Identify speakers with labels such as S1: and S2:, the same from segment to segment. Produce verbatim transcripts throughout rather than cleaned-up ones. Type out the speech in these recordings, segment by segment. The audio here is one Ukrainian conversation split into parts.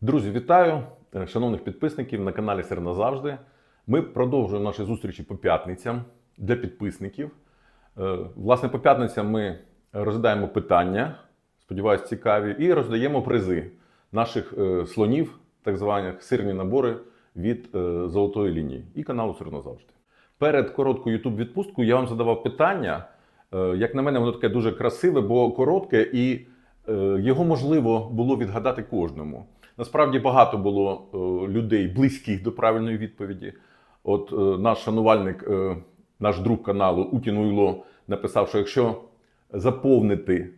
S1: Друзі, вітаю шановних підписників на каналі Сир назавжди. Ми продовжуємо наші зустрічі по п'ятницям для підписників. Власне, по п'ятницям ми розглядаємо питання, сподіваюсь, цікаві, і роздаємо призи наших слонів, так званих сирні набори від Золотої лінії і каналу Сир назавжди. Перед короткою ютуб-відпусткою я вам задавав питання. Як на мене, воно таке дуже красиве, бо коротке і його можливо було відгадати кожному. Насправді багато було людей близьких до правильної відповіді. От наш шанувальник, наш друг каналу Утін Уйло написав, що якщо заповнити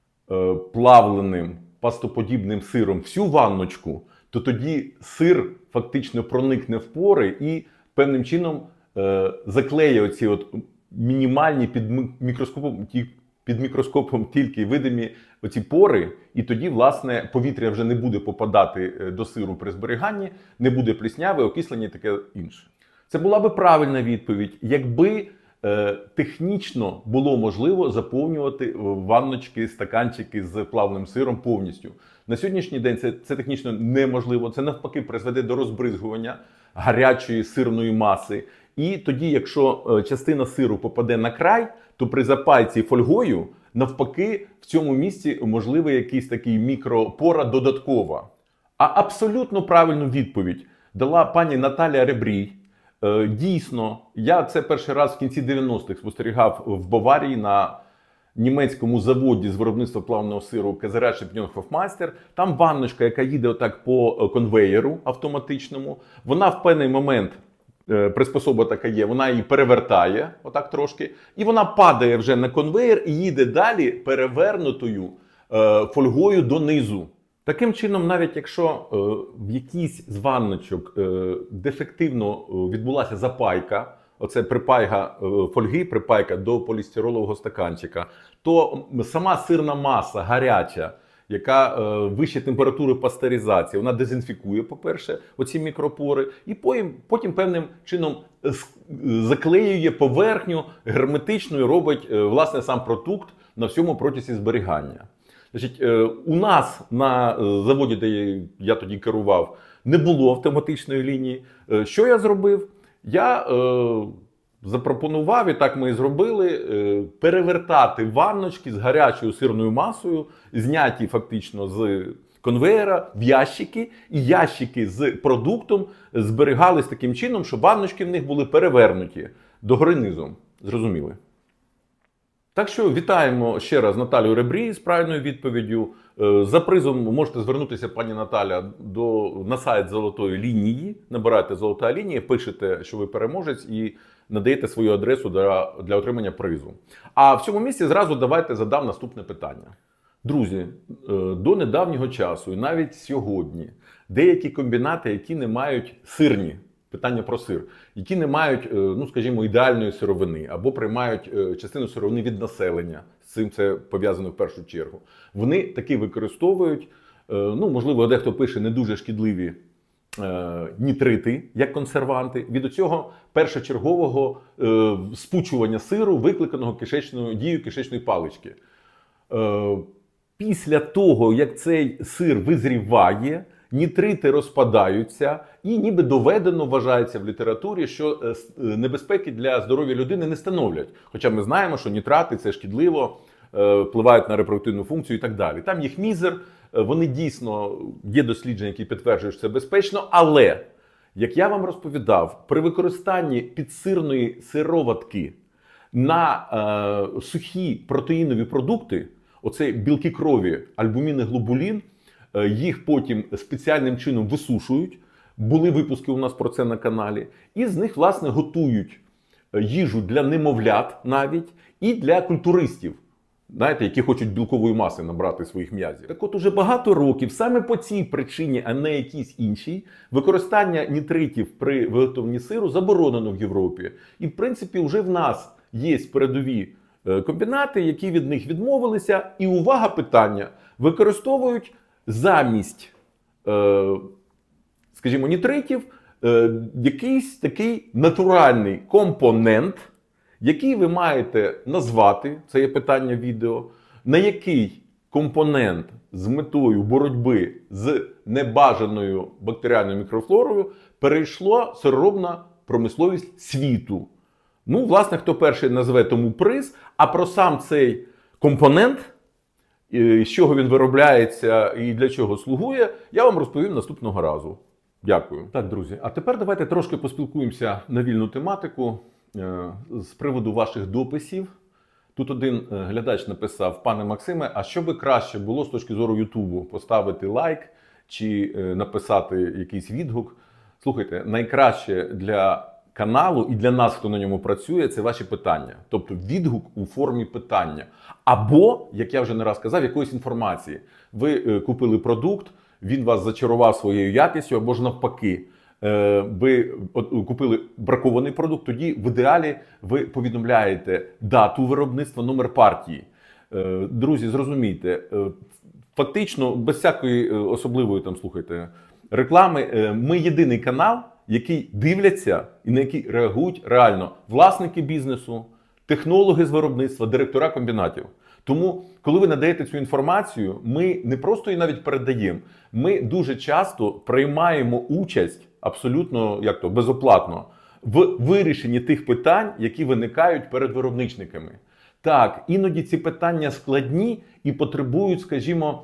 S1: плавленим пастоподібним сиром всю ванночку, то тоді сир фактично проникне в пори і певним чином заклеє оці от мінімальні під мікроскопом, під мікроскопом тільки видимі оці пори, і тоді, власне, повітря вже не буде попадати до сиру при зберіганні, не буде плісняви, окислення і таке інше. Це була би правильна відповідь, якби е, технічно було можливо заповнювати ванночки, стаканчики з плавним сиром повністю. На сьогоднішній день це, це технічно неможливо, це навпаки призведе до розбризгування гарячої сирної маси. І тоді, якщо частина сиру попаде на край, то при запайці фольгою, навпаки, в цьому місці можливий якийсь такий мікропора додаткова. А абсолютно правильну відповідь дала пані Наталія Ребрій. Дійсно, я це перший раз в кінці дев'яностих спостерігав в Баварії на німецькому заводі з виробництва плавного сиру Käserei Champignon Hofmeister. Там ванночка, яка їде отак по конвеєру автоматичному. Вона в певний момент, приспособа така є, вона її перевертає, отак трошки, і вона падає вже на конвеєр і їде далі перевернутою е, фольгою донизу. Таким чином, навіть якщо е, в якійсь з ванночок е, дефективно відбулася запайка, оце припайка е, фольги, припайка до полістиролового стаканчика, то сама сирна маса гаряча, яка е, вище температури пастеризації, вона дезінфікує, по-перше, оці мікропори, і потім, потім певним чином заклеює поверхню герметично і робить, е, власне, сам продукт на всьому протязі зберігання. Значить, е, у нас на заводі, де я тоді керував, не було автоматичної лінії. Е, що я зробив? Я е, запропонував, і так ми і зробили, перевертати ванночки з гарячою сирною масою, зняті фактично з конвеєра, в ящики, і ящики з продуктом зберігались таким чином, що ванночки в них були перевернуті догори низом. Зрозуміли? Так що вітаємо ще раз Наталію Ребрій з правильною відповіддю. За призом можете звернутися, пані Наталя, до, на сайт Золотої лінії, набирайте Золота лінія, пишете, що ви переможець, і надаєте свою адресу для, для отримання призу. А в цьому місці зразу давайте задам наступне питання. Друзі, до недавнього часу і навіть сьогодні деякі комбінати, які не мають сирні, питання про сир, які не мають, ну скажімо, ідеальної сировини, або приймають частину сировини від населення, з цим це пов'язано в першу чергу, вони таки використовують, ну можливо, дехто пише не дуже шкідливі е, нітрити, як консерванти, від цього першочергового е, спучування сиру, викликаного кишечною, дією кишечної палички. Е, після того, як цей сир визріває, нітрити розпадаються і ніби доведено вважається в літературі, що небезпеки для здоров'я людини не становлять. Хоча ми знаємо, що нітрати – це шкідливо, впливають на репродуктивну функцію і так далі. Там їх мізер, вони дійсно, є дослідження, які підтверджують, що це безпечно, але, як я вам розповідав, при використанні підсирної сироватки на е, сухі протеїнові продукти, оце білки крові, альбумін і глобулін, їх потім спеціальним чином висушують, були випуски у нас про це на каналі, і з них, власне, готують їжу для немовлят навіть, і для культуристів, знаєте, які хочуть білкової маси набрати своїх м'язів. Так от уже багато років, саме по цій причині, а не якійсь іншій, використання нітритів при виготовленні сиру заборонено в Європі. І, в принципі, вже в нас є передові комбінати, які від них відмовилися, і, увага, питання, використовують замість, е, скажімо, нітритів, е, якийсь такий натуральний компонент, який ви маєте назвати, це є питання відео, на який компонент з метою боротьби з небажаною бактеріальною мікрофлорою перейшло сироробна промисловість світу. Ну, власне, хто перший назве тому приз, а про сам цей компонент, з чого він виробляється і для чого слугує, я вам розповім наступного разу. Дякую. Так, друзі, а тепер давайте трошки поспілкуємося на вільну тематику з приводу ваших дописів. Тут один глядач написав: пане Максиме, а що би краще було з точки зору Ютубу? Поставити лайк чи написати якийсь відгук? Слухайте, найкраще для каналу і для нас, хто на ньому працює, це ваші питання. Тобто відгук у формі питання. Або, як я вже не раз казав, якоїсь інформації. Ви купили продукт, він вас зачарував своєю якістю, або ж навпаки. Ви купили бракований продукт, тоді в ідеалі ви повідомляєте дату виробництва, номер партії. Друзі, зрозумійте, фактично, без всякої особливої, там, слухайте, реклами, ми єдиний канал, який дивляться і на який реагують реально власники бізнесу, технологи з виробництва, директора комбінатів. Тому, коли ви надаєте цю інформацію, ми не просто її навіть передаємо, ми дуже часто приймаємо участь абсолютно, як то, безоплатно в вирішенні тих питань, які виникають перед виробничниками. Так, іноді ці питання складні і потребують, скажімо,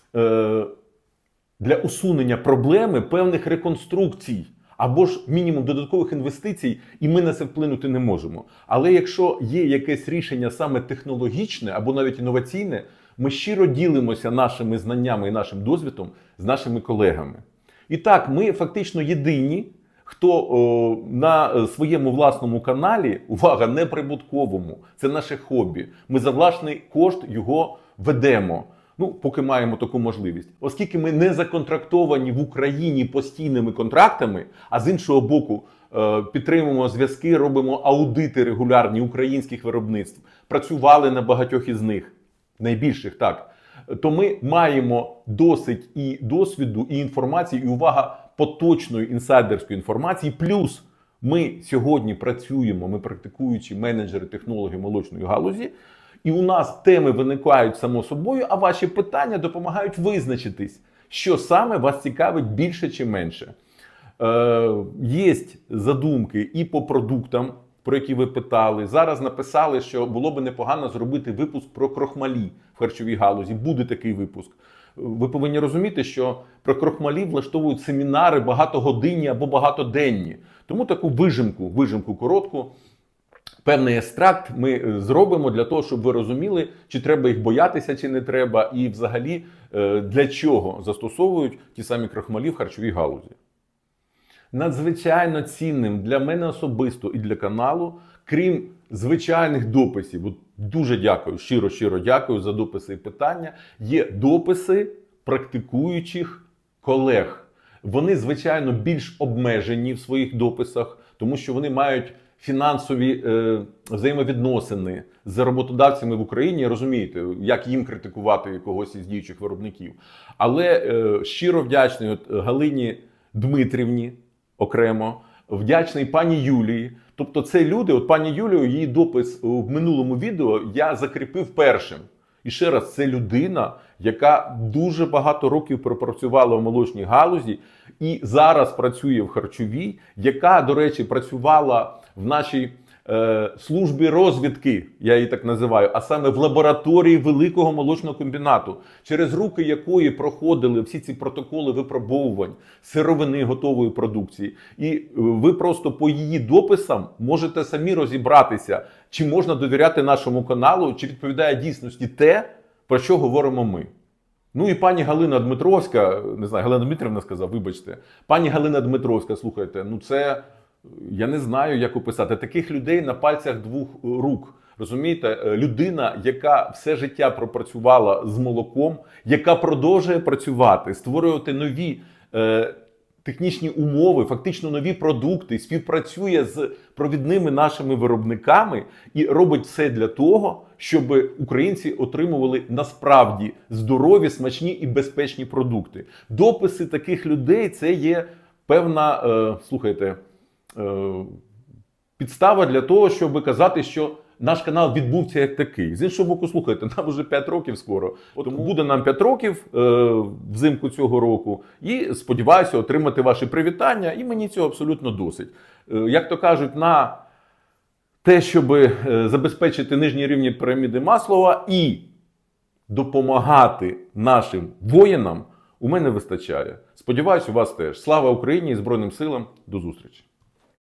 S1: для усунення проблеми певних реконструкцій або ж мінімум додаткових інвестицій, і ми на це вплинути не можемо. Але якщо є якесь рішення саме технологічне або навіть інноваційне, ми щиро ділимося нашими знаннями і нашим досвідом з нашими колегами. І так, ми фактично єдині, хто о, на своєму власному каналі, увага, не прибутковому, це наше хобі, ми за власний кошт його ведемо. Ну, поки маємо таку можливість. Оскільки ми не законтрактовані в Україні постійними контрактами, а з іншого боку підтримуємо зв'язки, робимо аудити регулярні українських виробництв, працювали на багатьох із них, найбільших, так, то ми маємо досить і досвіду, і інформації, і, увага, поточної інсайдерської інформації. Плюс ми сьогодні працюємо, ми практикуючі менеджери, технологи молочної галузі, і у нас теми виникають само собою, а ваші питання допомагають визначитись, що саме вас цікавить більше чи менше. Е, є задумки і по продуктам, про які ви питали. Зараз написали, що було би непогано зробити випуск про крохмалі в харчовій галузі. Буде такий випуск. Ви повинні розуміти, що про крохмалі влаштовують семінари багатогодинні або багатоденні. Тому таку вижимку, вижимку коротку, певний екстракт ми зробимо для того, щоб ви розуміли, чи треба їх боятися, чи не треба, і взагалі для чого застосовують ті самі крохмалі в харчовій галузі. Надзвичайно цінним для мене особисто і для каналу, крім звичайних дописів, от дуже дякую, щиро-щиро дякую за дописи і питання, є дописи практикуючих колег. Вони, звичайно, більш обмежені в своїх дописах, тому що вони мають фінансові е, взаємовідносини з роботодавцями в Україні, розумієте, як їм критикувати когось із діючих виробників. Але е, щиро вдячний от Галині Дмитрівні окремо, вдячний пані Юлії. Тобто це люди, от пані Юлію, її допис в минулому відео я закріпив першим. І ще раз, це людина, яка дуже багато років пропрацювала в молочній галузі і зараз працює в харчовій, яка, до речі, працювала в нашій е, службі розвідки, я її так називаю, а саме в лабораторії Великого молочного комбінату, через руки якої проходили всі ці протоколи випробовувань сировини готової продукції. І ви просто по її дописам можете самі розібратися, чи можна довіряти нашому каналу, чи відповідає дійсності те, про що говоримо ми. Ну і пані Галина Дмитровська, не знаю, Галина Дмитрівна сказав, вибачте, пані Галина Дмитровська, слухайте, ну це, я не знаю, як описати, таких людей на пальцях двох рук. Розумієте, людина, яка все життя пропрацювала з молоком, яка продовжує працювати, створювати нові е, технічні умови, фактично нові продукти, співпрацює з провідними нашими виробниками і робить все для того, щоб українці отримували насправді здорові, смачні і безпечні продукти. Дописи таких людей – це є певна, е, слухайте, е, підстава для того, щоб казати, що наш канал відбувся як такий. З іншого боку, слухайте, нам вже п'ять років скоро. Тому буде нам п'ять років е, взимку цього року. І сподіваюся отримати ваші привітання. І мені цього абсолютно досить. Е, як то кажуть, на те, щоб е, забезпечити нижні рівні піраміди Маслова і допомагати нашим воїнам, у мене вистачає. Сподіваюсь, у вас теж. Слава Україні і Збройним силам. До зустрічі.